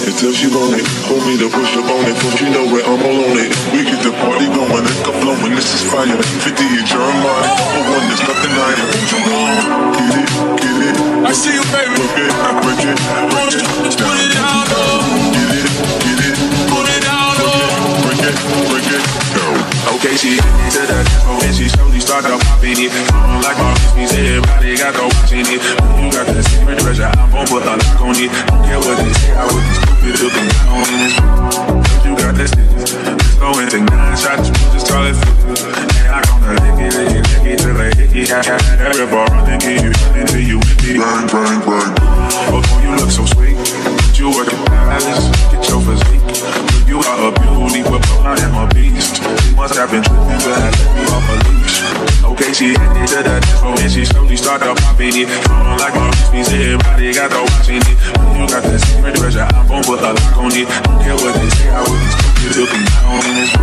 until she want it. Hold me to push up on it, cause you know where I'm all on it. We get the party going, liquor flowing, this is fire. 50 in Jeremiah, for one, there's nothing I am. Get it, I see you, baby. break it, break it, break it. Put it down, though. Get it, Put it down, though. break it, down. Okay, she hit me to the demo and she slowly started popping it. Like my wrist, everybody got the watching it. When you got the secret treasure, I'm gon' put a lock on it. Don't care what they say, I wouldn't stupid looking down in this. But you got the stitches. Let's go and take 9 shots, you just call it 50. And I gonna lick it till I hit it. I got that river running, give you running till you empty. Bang. Oh, you look so sweet. You work your palace, get your physique. You are a beauty, but I am a beast. She must have been tripping, but I let me off a leash. Okay, she headed to the demo and she slowly started popping it. Like my wrist, everybody got the watching it. When you got that secret treasure, I'm gon' put a lock on it. Don't care what they say, I wouldn't stupid looking down in this.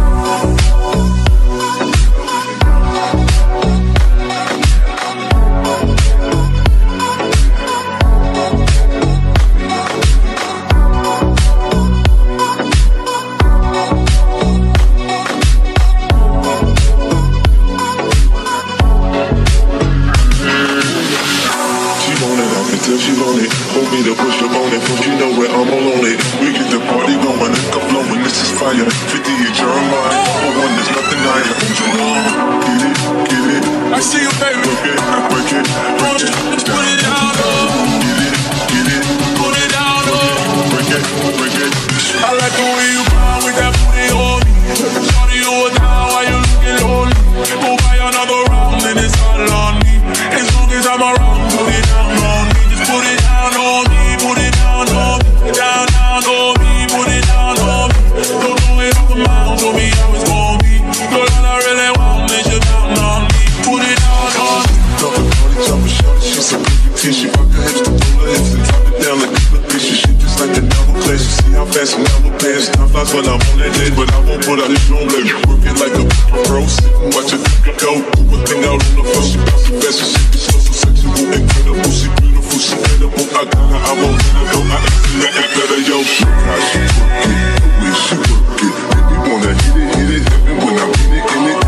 Till she want it, hold me to push up on it, cause you know where I'm all on it. We get the party going, liquor flowing, this is fire. 50 in Jeremiah, for one, there's nothing I am. Get it, I see you, baby. break it, Put it down, though. Get it, Put it down, though. break it. I like the way you grind with that booty on me. Shawty, you were down while you looking lonely. Go buy another round and it's all on me. As long as I'm around, put it down on me. Just put it down on me, put it down on me. Down on me, put it down on me. Don't know it off the mound, show me how it's gon' be. Girl, all I really want is you down on me. Put it down on me. Drop the party, jump a shot, she's a big tissue. Fuck her hips to roll her hips and drop it down like a picture. She just like the double place. You see how fast and never pass. Time flies when I'm on that day, but I won't put out this drum like working like a pro. Sit and watch it go. Do a thing out on the floor. She bounce so fast and she gets so sexual, incredible. She beautiful, she edible. I got her, I won't let her go. I ain't seen nothing better, yo. How she work it, the way she work it. Make me wanna hit it, hit it when I'm in it.